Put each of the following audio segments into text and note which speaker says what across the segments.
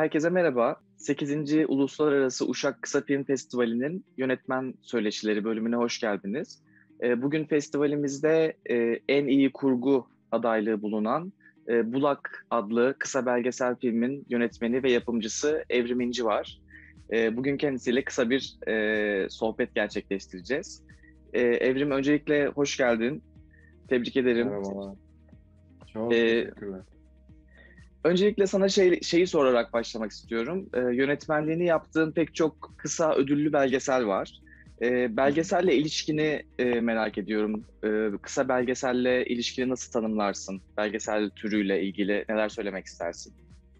Speaker 1: Herkese merhaba. 8. Uluslararası Uşak Kısa Film Festivali'nin yönetmen söyleşileri bölümüne hoş geldiniz. Bugün festivalimizde en iyi kurgu adaylığı bulunan Bulak adlı kısa belgesel filmin yönetmeni ve yapımcısı Evrim İnci var. Bugün kendisiyle kısa bir sohbet gerçekleştireceğiz. Evrim, öncelikle hoş geldin. Tebrik ederim.
Speaker 2: Merhabalar. Çok
Speaker 1: E,
Speaker 2: teşekkürler.
Speaker 1: Öncelikle sana şeyi sorarak başlamak istiyorum. Yönetmenliğini yaptığın pek çok kısa ödüllü belgesel var. Belgeselle ilişkini merak ediyorum. Kısa belgeselle ilişkini nasıl tanımlarsın? Belgesel türüyle ilgili neler söylemek istersin?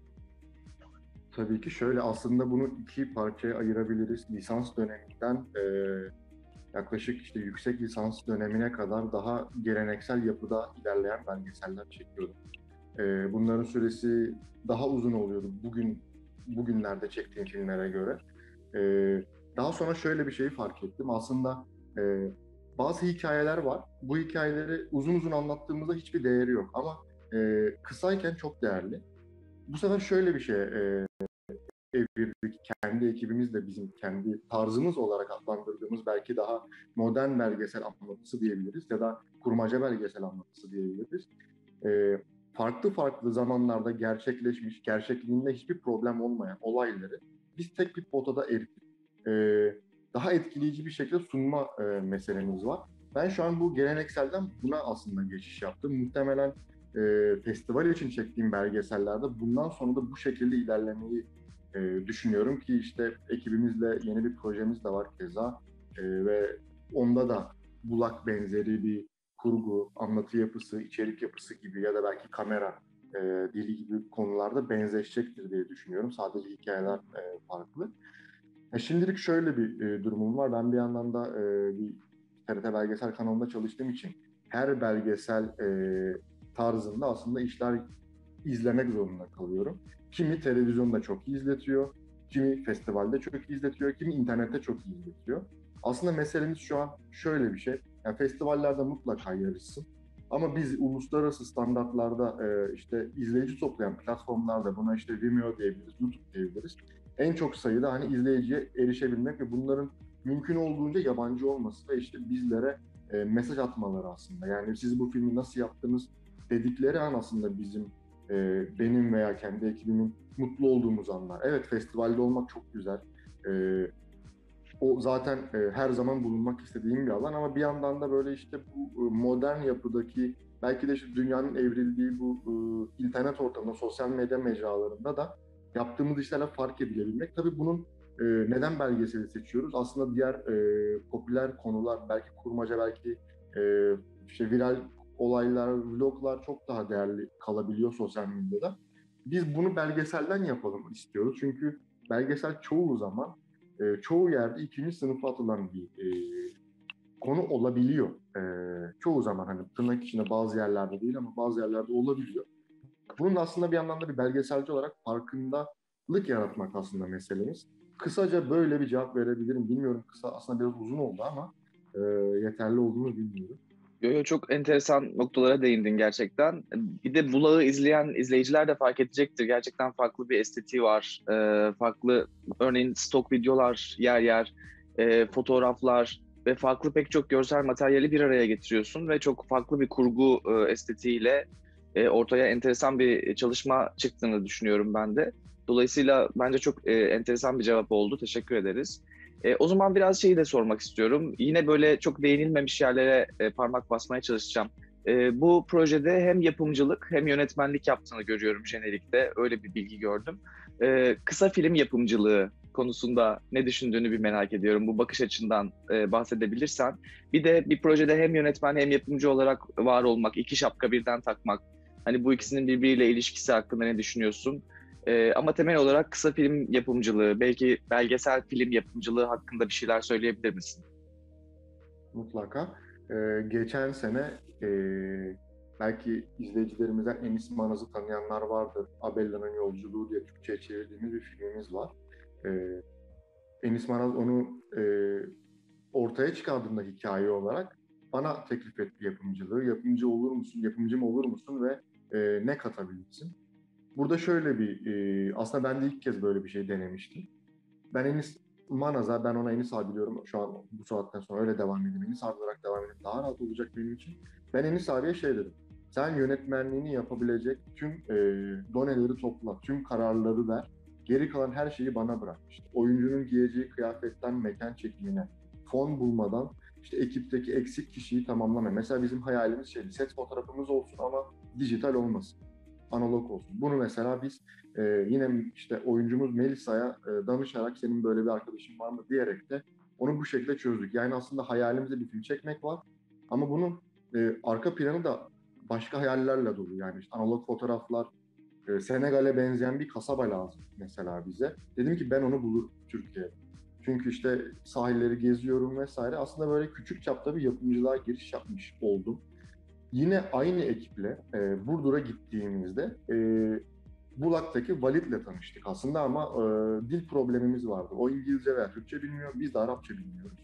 Speaker 2: Tabii ki şöyle aslında bunu iki parçaya ayırabiliriz. Lisans döneminden yaklaşık işte yüksek lisans dönemine kadar daha geleneksel yapıda ilerleyen belgeseller çekiyordum. Bunların süresi daha uzun oluyordu bugünlerde çektiğim filmlere göre. Daha sonra şöyle bir şeyi fark ettim. Aslında bazı hikayeler var. Bu hikayeleri uzun uzun anlattığımızda hiçbir değeri yok ama kısayken çok değerli. Bu sefer şöyle bir şey evirdik. Kendi ekibimizle bizim kendi tarzımız olarak adlandırdığımız belki daha modern belgesel anlatısı diyebiliriz ya da kurmaca belgesel anlatısı diyebiliriz. Farklı farklı zamanlarda gerçekleşmiş, gerçekliğinde hiçbir problem olmayan olayları biz tek bir potada eritip daha etkileyici bir şekilde sunma meselemiz var. Ben şu an bu gelenekselden buna aslında geçiş yaptım. Muhtemelen festival için çektiğim belgesellerde bundan sonra da bu şekilde ilerlemeyi düşünüyorum ki işte ekibimizle yeni bir projemiz de var keza ve onda da Bulak benzeri bir kurgu, anlatı yapısı, içerik yapısı gibi ya da belki kamera dili gibi konularda benzeşecektir diye düşünüyorum. Sadece hikayeler farklı. Şimdilik şöyle bir durumum var. Ben bir yandan da bir TRT belgesel kanalında çalıştığım için her belgesel tarzında aslında işler izlemek zorunda kalıyorum. Kimi televizyonda çok iyi izletiyor, kimi festivalde çok iyi izletiyor, kimi internette çok iyi izletiyor. Aslında meselemiz şu an şöyle bir şey. Yani festivallerde mutlaka yarışsın. Ama biz uluslararası standartlarda işte izleyici toplayan platformlarda buna işte Vimeo diyebiliriz, YouTube diyebiliriz. En çok sayıda hani izleyiciye erişebilmek ve bunların mümkün olduğunca yabancı olması ve işte bizlere mesaj atmaları aslında. Yani siz bu filmi nasıl yaptınız dedikleri an aslında bizim benim veya kendi ekibimin mutlu olduğumuz anlar. Evet, festivalde olmak çok güzel. O zaten her zaman bulunmak istediğim bir alan ama bir yandan da böyle işte bu modern yapıdaki belki de işte dünyanın evrildiği bu internet ortamında, sosyal medya mecralarında da yaptığımız işlerle fark edilebilmek. Tabii bunun neden belgeseli seçiyoruz? Aslında diğer popüler konular, belki kurmaca, belki işte viral olaylar, vloglar çok daha değerli kalabiliyor sosyal medyada. Biz bunu belgeselden yapalım istiyoruz. Çünkü belgesel çoğu zaman çoğu yerde ikinci sınıfa atılan bir konu olabiliyor. Çoğu zaman hani tırnak içinde bazı yerlerde değil ama bazı yerlerde olabiliyor. Bunun da aslında bir yandan da bir belgeselci olarak farkındalık yaratmak aslında meselemiz. Kısaca böyle bir cevap verebilirim. Bilmiyorum, kısa aslında biraz uzun oldu ama yeterli olduğunu bilmiyorum.
Speaker 1: Yo, çok enteresan noktalara değindin gerçekten. Bir de Bulak'ı izleyen izleyiciler de fark edecektir. Gerçekten farklı bir estetiği var. Farklı, örneğin stok videolar yer yer, fotoğraflar ve farklı pek çok görsel materyali bir araya getiriyorsun ve çok farklı bir kurgu estetiğiyle ortaya enteresan bir çalışma çıktığını düşünüyorum ben de. Dolayısıyla bence çok enteresan bir cevap oldu. Teşekkür ederiz. O zaman biraz şeyi de sormak istiyorum. Yine böyle çok değinilmemiş yerlere parmak basmaya çalışacağım. Bu projede hem yapımcılık hem yönetmenlik yaptığını görüyorum jenerikte. Öyle bir bilgi gördüm. Kısa film yapımcılığı konusunda ne düşündüğünü bir merak ediyorum. Bu bakış açından bahsedebilirsen. Bir de bir projede hem yönetmen hem yapımcı olarak var olmak, iki şapka birden takmak. Hani bu ikisinin birbiriyle ilişkisi hakkında ne düşünüyorsun? Ama temel olarak kısa film yapımcılığı, belki belgesel film yapımcılığı hakkında bir şeyler söyleyebilir misin?
Speaker 2: Mutlaka. Geçen sene belki izleyicilerimizden Enis Manaz'ı tanıyanlar vardır. Abella'nın Yolculuğu diye Türkçe'ye çevirdiğimiz bir filmimiz var. Ee, Enis Manaz onu ortaya çıkardığında hikaye olarak bana teklif etti yapımcılığı. Yapımcı olur musun, yapımcı mı olur musun ve ne katabilirsin? Burada şöyle bir, aslında ben de ilk kez böyle bir şey denemiştim. Ben Enis Manaz'a, ben ona Enis abi diyorum şu an bu saatten sonra, öyle devam edeyim. Enis abi olarak devam edeyim. Daha rahat olacak benim için. Ben Enis abiye şey dedim. Sen yönetmenliğini yapabilecek tüm doneleri topla, tüm kararları ver. Geri kalan her şeyi bana bırak. İşte oyuncunun giyeceği kıyafetten mekan çekimine, fon bulmadan işte ekipteki eksik kişiyi tamamlama. Mesela bizim hayalimiz şeydi, set fotoğrafımız olsun ama dijital olmasın, analog olsun. Bunu mesela biz yine işte oyuncumuz Melisa'ya danışarak, senin böyle bir arkadaşın var mı diyerek de onu bu şekilde çözdük. Yani aslında hayalimizde bir film çekmek var ama bunun arka planı da başka hayallerle dolu. Yani işte analog fotoğraflar, Senegal'e benzeyen bir kasaba lazım mesela bize. Dedim ki ben onu bulurum Türkiye'de. Çünkü işte sahilleri geziyorum vesaire. Aslında böyle küçük çapta bir yapımcılığa giriş yapmış oldum. Yine aynı ekiple Burdur'a gittiğimizde Bulak'taki Valid'le tanıştık aslında ama dil problemimiz vardı. O İngilizce veya Türkçe bilmiyor, biz de Arapça bilmiyoruz.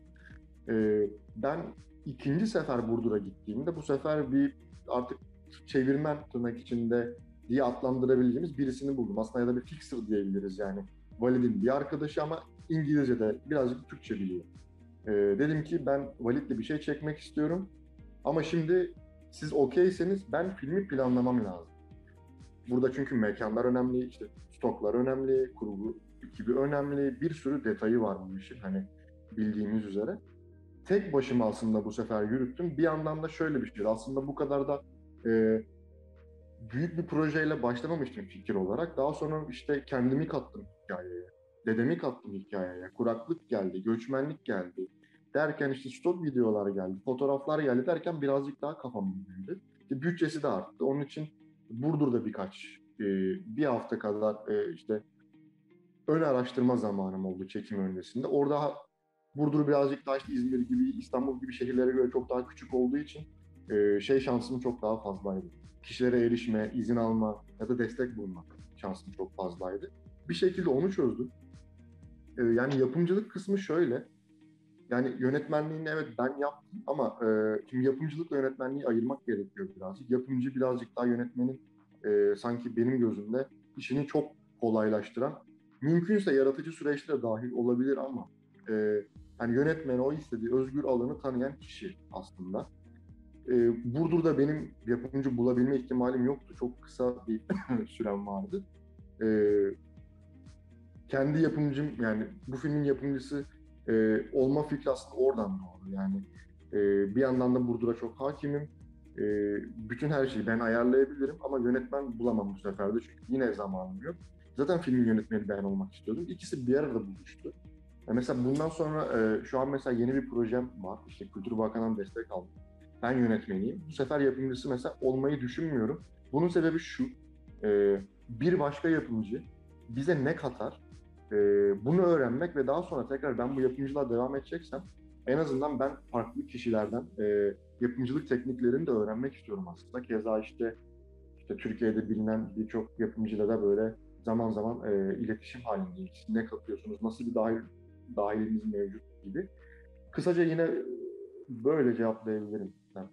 Speaker 2: Ben ikinci sefer Burdur'a gittiğimde bu sefer bir artık çevirmen tırnak içinde diye adlandırabileceğimiz birisini buldum. Aslında ya da bir fixer diyebiliriz yani. Valid'in bir arkadaşı ama İngilizce'de birazcık Türkçe biliyor. Dedim ki ben Valid'le bir şey çekmek istiyorum. Ama şimdi siz okeyseniz ben filmi planlamam lazım. Burada çünkü mekanlar önemli, işte stoklar önemli, kurgu ekibi önemli, bir sürü detayı var bu işin hani bildiğimiz üzere. Tek başıma aslında bu sefer yürüttüm. Bir yandan da şöyle bir şey, aslında bu kadar da e, büyük bir projeyle başlamamıştım fikir olarak. Daha sonra işte kendimi kattım hikayeye, dedemi kattım hikayeye, kuraklık geldi, göçmenlik geldi. Derken işte stok videolar geldi, fotoğraflar geldi derken birazcık daha kafam büyüdü. İşte bütçesi de arttı. Onun için Burdur'da bir hafta kadar işte ön araştırma zamanım oldu çekim öncesinde. Orada Burdur birazcık daha işte İzmir gibi, İstanbul gibi şehirlere göre çok daha küçük olduğu için şey şansım çok daha fazlaydı. Kişilere erişme, izin alma ya da destek bulma şansım çok fazlaydı. Bir şekilde onu çözdüm. Yani yapımcılık kısmı şöyle. Yani yönetmenliğini evet ben yaptım ama şimdi yapımcılıkla yönetmenliği ayırmak gerekiyor birazcık. Yapımcı birazcık daha yönetmenin sanki benim gözümde işini çok kolaylaştıran, mümkünse yaratıcı süreçte de dahil olabilir ama hani yönetmen o istediği özgür alanı tanıyan kişi aslında. Burdur'da benim yapımcı bulabilme ihtimalim yoktu. Çok kısa bir sürem vardı. E, Kendi yapımcım, yani bu filmin yapımcısı olma fikri aslında oradan doğdu. Yani bir yandan da Burdur'a çok hakimim. E, Bütün her şeyi ben ayarlayabilirim ama yönetmen bulamam bu sefer de çünkü yine zamanım yok. Zaten filmin yönetmeni ben olmak istiyordum. İkisi bir arada buluştu. Mesela bundan sonra şu an mesela yeni bir projem var. İşte Kültür Bakanı'ndan destek aldım. Ben yönetmeniyim. Bu sefer yapımcısı mesela olmayı düşünmüyorum. Bunun sebebi şu. Bir başka yapımcı bize ne katar? Bunu öğrenmek ve daha sonra tekrar ben bu yapımcılığa devam edeceksem en azından ben farklı kişilerden yapımcılık tekniklerini de öğrenmek istiyorum aslında. Keza işte Türkiye'de bilinen birçok yapımcıyla da böyle zaman zaman iletişim halindeyiz. Ne katıyorsunuz, nasıl bir dahiliniz mevcut gibi. Kısaca yine böyle cevaplayabilirim.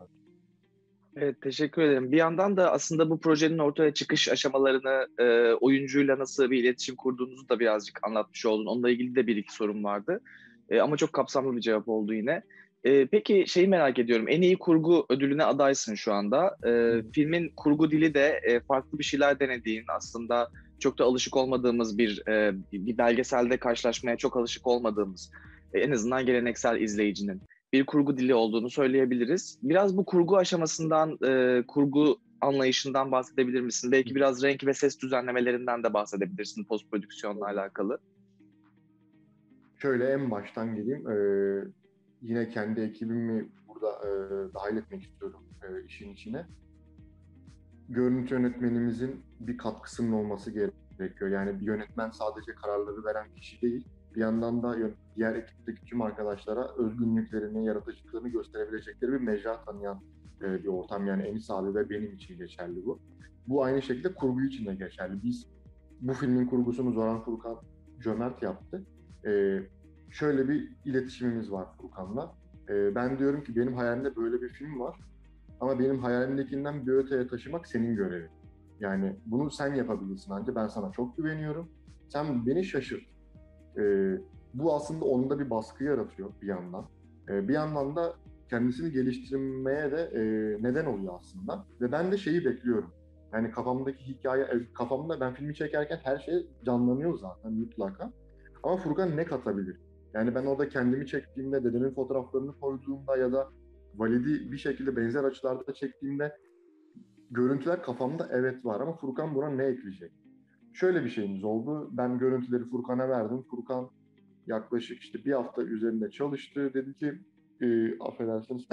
Speaker 1: Evet, teşekkür ederim. Bir yandan da aslında bu projenin ortaya çıkış aşamalarını, oyuncuyla nasıl bir iletişim kurduğunuzu da birazcık anlatmış oldun. Onunla ilgili de bir iki sorum vardı. Ama çok kapsamlı bir cevap oldu yine. Peki şeyi merak ediyorum. En iyi kurgu ödülüne adaysın şu anda. Filmin kurgu dili de farklı bir şeyler denediğin, aslında çok da alışık olmadığımız bir belgeselde karşılaşmaya çok alışık olmadığımız, en azından geleneksel izleyicinin bir kurgu dili olduğunu söyleyebiliriz. Biraz bu kurgu aşamasından, kurgu anlayışından bahsedebilir misin? Belki biraz renk ve ses düzenlemelerinden de bahsedebilirsin post prodüksiyonla alakalı.
Speaker 2: Şöyle en baştan geleyim. Yine kendi ekibimi burada dahil etmek istiyorum işin içine. Görüntü yönetmenimizin bir katkısının olması gerekiyor. Yani bir yönetmen sadece kararları veren kişi değil, bir yandan da diğer ekipteki tüm arkadaşlara özgünlüklerini, yaratıcılıklarını gösterebilecekleri bir mecra tanıyan bir ortam. Yani Enis abi ve benim için geçerli bu. Bu aynı şekilde kurgu için de geçerli. Biz bu filmin kurgusunu Zoran Furkan Cömert yaptı. E, Şöyle bir iletişimimiz var Furkan'la. Ben diyorum ki benim hayalimde böyle bir film var. Ama benim hayalimdekinden bir öteye taşımak senin görevin. Yani bunu sen yapabilirsin anca. Ben sana çok güveniyorum. Sen beni şaşırt. Bu aslında onda bir baskı yaratıyor bir yandan. Bir yandan da kendisini geliştirmeye de neden oluyor aslında. Ve ben de şeyi bekliyorum. Yani kafamdaki hikaye, kafamda ben filmi çekerken her şey canlanıyor zaten mutlaka. Ama Furkan ne katabilir? Yani ben orada kendimi çektiğimde, dedemin fotoğraflarını koyduğumda ya da Valid'i bir şekilde benzer açılarda çektiğimde görüntüler kafamda evet var ama Furkan buna ne ekleyecek? Şöyle bir şeyimiz oldu. Ben görüntüleri Furkan'a verdim. Furkan yaklaşık işte bir hafta üzerinde çalıştı. Dedi ki affedersiniz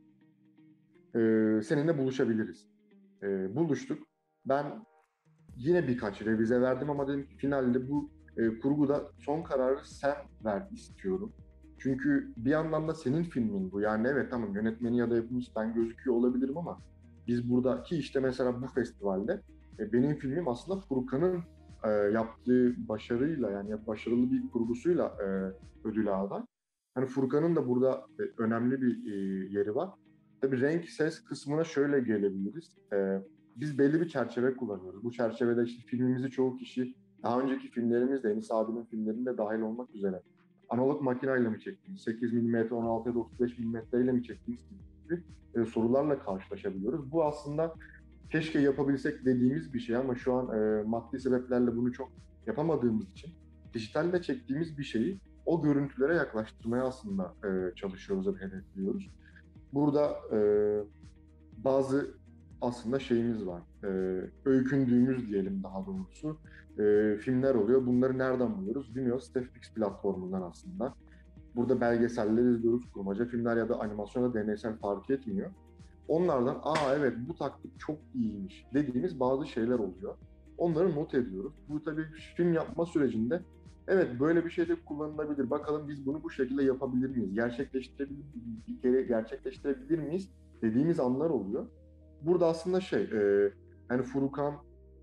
Speaker 2: seninle buluşabiliriz. Buluştuk. Ben yine birkaç revize verdim ama dedim ki finalde bu kurguda son kararı sen ver istiyorum. Çünkü bir yandan da senin filmin bu. Yani evet tamam yönetmeni ya da yapımcısı ben gözüküyor olabilirim ama biz buradaki işte mesela bu festivalde benim filmim aslında Furkan'ın yaptığı başarıyla yani başarılı bir kurgusuyla ödüle aday. Hani Furkan'ın da burada önemli bir yeri var. Tabii renk ses kısmına şöyle gelebiliriz. Biz belli bir çerçeve kullanıyoruz. Bu çerçevede işte filmimizi çoğu kişi daha önceki filmlerimizde, Enis abinin filmlerinde dahil olmak üzere analog makineyle mi çektiğiniz, 8 mm, 16 ya da 35 mm ile mi çektiğiniz gibi sorularla karşılaşabiliyoruz. Bu aslında keşke yapabilsek dediğimiz bir şey ama şu an maddi sebeplerle bunu çok yapamadığımız için dijitalde çektiğimiz bir şeyi o görüntülere yaklaştırmaya aslında çalışıyoruz ve hedefliyoruz. Burada bazı aslında şeyimiz var. Öykündüğümüz diyelim daha doğrusu. Filmler oluyor. Bunları nereden buluyoruz? Vimeo, Stepfix platformundan aslında. Burada belgeseller izliyoruz. Kurmaca filmler ya da animasyonda deneysel fark etmiyor. Onlardan evet bu taktik çok iyiymiş dediğimiz bazı şeyler oluyor. Onları not ediyoruz. Bu tabii film yapma sürecinde evet böyle bir şey de kullanılabilir. Bakalım biz bunu bu şekilde yapabilir miyiz? Gerçekleştirebilir miyiz? Dediğimiz anlar oluyor. Burada aslında hani Furkan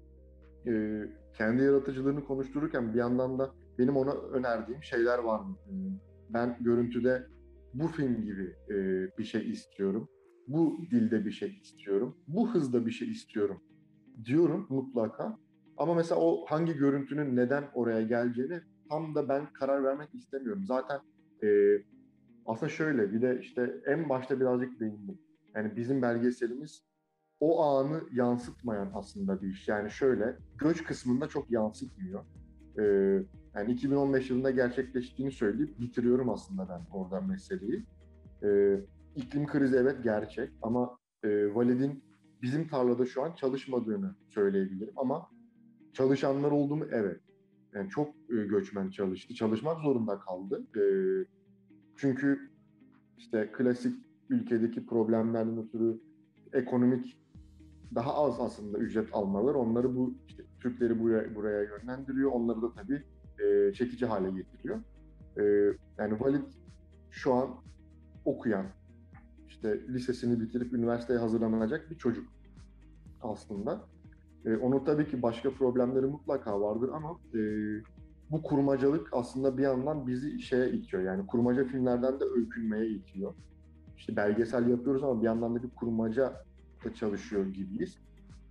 Speaker 2: kendi yaratıcılığını konuştururken bir yandan da benim ona önerdiğim şeyler var mı? Ben görüntüde bu film gibi bir şey istiyorum. Bu dilde bir şey istiyorum. Bu hızda bir şey istiyorum diyorum mutlaka. Ama mesela o hangi görüntünün neden oraya geleceğini tam da ben karar vermek istemiyorum. Zaten e, aslında şöyle bir de işte en başta birazcık değindim. Yani bizim belgeselimiz o anı yansıtmayan aslında bir iş. Yani şöyle, göç kısmında çok yansıtmıyor. Yani 2015 yılında gerçekleştiğini söyleyip bitiriyorum aslında ben oradan meseleyi. İklim krizi evet gerçek ama Valid'in bizim tarlada şu an çalışmadığını söyleyebilirim ama çalışanlar oldu mu? Evet. Yani çok göçmen çalıştı. Çalışmak zorunda kaldı. Çünkü işte klasik ülkedeki problemlerden ötürü ekonomik daha az aslında ücret almaları onları bu işte Türkleri buraya yönlendiriyor. Onları da tabii çekici hale getiriyor. E, Yani Valid şu an okuyan, işte lisesini bitirip üniversiteye hazırlanacak bir çocuk aslında. Onun tabii ki başka problemleri mutlaka vardır ama bu kurmacalık aslında bir yandan bizi şeye itiyor. Yani kurmaca filmlerden de öykünmeye itiyor. İşte belgesel yapıyoruz ama bir yandan da bir kurmaca da çalışıyor gibiyiz.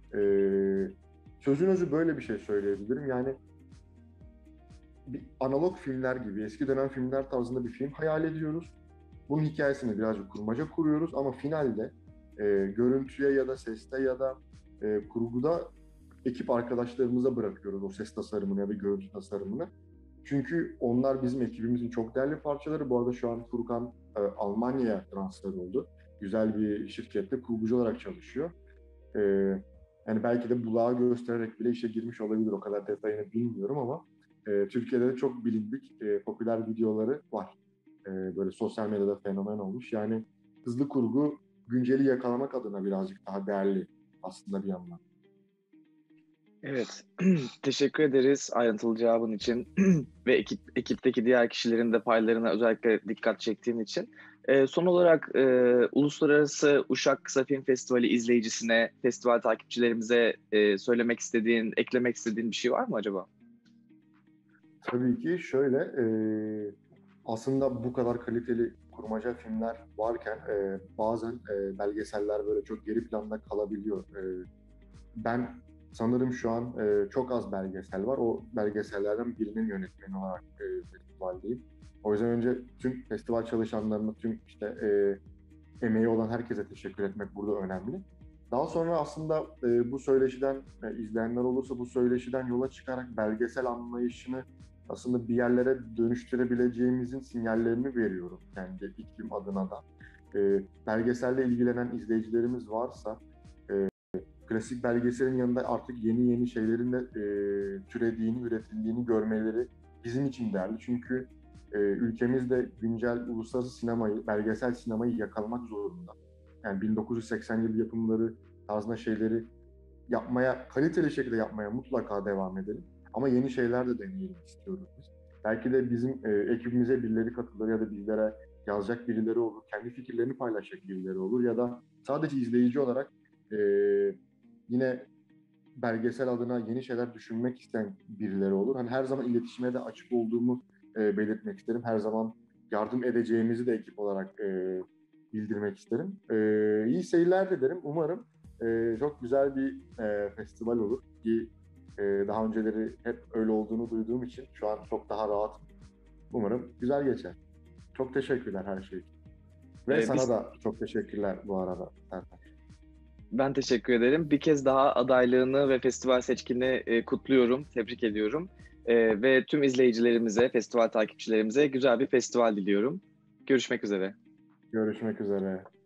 Speaker 2: Sözün özü böyle bir şey söyleyebilirim. Yani bir analog filmler gibi, eski dönem filmler tarzında bir film hayal ediyoruz. Bunun hikayesini birazcık kurmaca kuruyoruz ama finalde görüntüye ya da seste ya da kurguda ekip arkadaşlarımıza bırakıyoruz o ses tasarımını ya da görüntü tasarımını. Çünkü onlar bizim ekibimizin çok değerli parçaları. Bu arada şu an Furkan Almanya'ya transfer oldu. Güzel bir şirkette kurgucu olarak çalışıyor. E, Yani belki de bulağı göstererek bile işe girmiş olabilir. O kadar detayını bilmiyorum ama Türkiye'de de çok bilindik popüler videoları var. Böyle sosyal medyada fenomen olmuş. Yani hızlı kurgu günceli yakalamak adına birazcık daha değerli aslında bir yandan.
Speaker 1: Evet, teşekkür ederiz ayrıntılı cevabın için ve ekipteki diğer kişilerin de paylarına özellikle dikkat çektiğin için. Son olarak Uluslararası Uşak Kısa Film Festivali izleyicisine, festival takipçilerimize söylemek istediğin, eklemek istediğin bir şey var mı acaba?
Speaker 2: Tabii ki şöyle, aslında bu kadar kaliteli kurmaca filmler varken bazen belgeseller böyle çok geri planda kalabiliyor. Ben sanırım şu an çok az belgesel var. O belgesellerden birinin yönetmeni olarak festivaldeyim. O yüzden önce tüm festival çalışanlarına, tüm işte emeği olan herkese teşekkür etmek burada önemli. Daha sonra aslında bu söyleşiden, izleyenler olursa bu söyleşiden yola çıkarak belgesel anlayışını aslında bir yerlere dönüştürebileceğimizin sinyallerini veriyorum kendi iklim adına da. Belgeselle ilgilenen izleyicilerimiz varsa, klasik belgeselin yanında artık yeni şeylerin de türediğini, üretildiğini görmeleri bizim için değerli. Çünkü ülkemizde güncel uluslararası sinemayı, belgesel sinemayı yakalamak zorunda. Yani 1980 yılı yapımları tarzında şeyleri yapmaya, kaliteli şekilde yapmaya mutlaka devam edelim. Ama yeni şeyler de deneyelim istiyoruz biz. Belki de bizim ekibimize birileri katılır ya da bizlere yazacak birileri olur, kendi fikirlerini paylaşacak birileri olur ya da sadece izleyici olarak yine belgesel adına yeni şeyler düşünmek isteyen birileri olur. Hani her zaman iletişime de açık olduğumu belirtmek isterim. Her zaman yardım edeceğimizi de ekip olarak bildirmek isterim. İyi seyirler dilerim. Umarım çok güzel bir festival olur ki daha önceleri hep öyle olduğunu duyduğum için şu an çok daha rahatım. Umarım güzel geçer. Çok teşekkürler her şey için. Ve sana da çok teşekkürler bu arada.
Speaker 1: Ben teşekkür ederim. Bir kez daha adaylığını ve festival seçkini kutluyorum, tebrik ediyorum. Ve tüm izleyicilerimize, festival takipçilerimize güzel bir festival diliyorum. Görüşmek üzere.
Speaker 2: Görüşmek üzere.